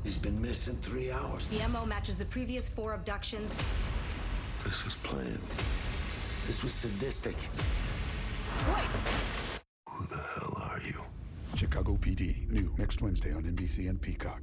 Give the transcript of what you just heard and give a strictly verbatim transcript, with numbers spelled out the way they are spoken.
He's been missing three hours. The M O matches the previous four abductions. This was planned. This was sadistic. Wait! Who the hell are you? Chicago P D, new next Wednesday on N B C and Peacock.